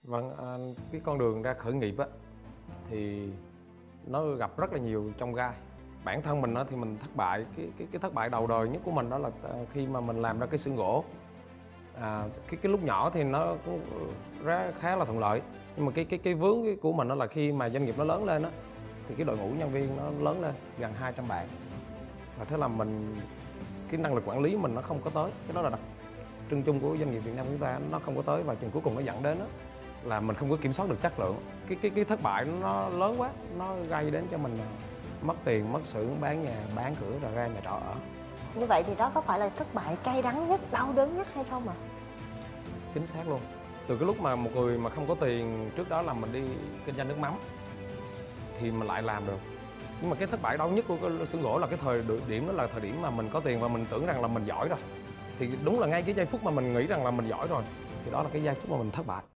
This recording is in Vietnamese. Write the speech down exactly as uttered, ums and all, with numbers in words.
Vâng, à, cái con đường ra khởi nghiệp á thì nó gặp rất là nhiều chông gai. Bản thân mình á thì mình thất bại, cái cái cái thất bại đầu đời nhất của mình đó là à, khi mà mình làm ra cái xưởng gỗ. À, cái cái lúc nhỏ thì nó cũng ra khá là thuận lợi, nhưng mà cái cái cái vướng cái của mình đó là khi mà doanh nghiệp nó lớn lên á thì cái đội ngũ nhân viên nó lớn lên gần hai trăm bạn. Và thế là mình cái năng lực quản lý mình nó không có tới, cái đó là đặc trưng chung của doanh nghiệp Việt Nam chúng ta, nó không có tới và chừng cuối cùng nó dẫn đến đó là mình không có kiểm soát được chất lượng. Cái cái cái thất bại nó lớn quá, nó gây đến cho mình mất tiền, mất xưởng, bán nhà, bán cửa rồi ra nhà trọ ở. Như vậy thì đó có phải là thất bại cay đắng nhất, đau đớn nhất hay không ạ? Chính xác luôn. Từ cái lúc mà một người mà không có tiền, trước đó là mình đi kinh doanh nước mắm thì mình lại làm được. Nhưng mà cái thất bại đau nhất của cái xưởng gỗ là cái thời điểm đó là thời điểm mà mình có tiền và mình tưởng rằng là mình giỏi rồi. Thì đúng là ngay cái giây phút mà mình nghĩ rằng là mình giỏi rồi thì đó là cái giây phút mà mình thất bại.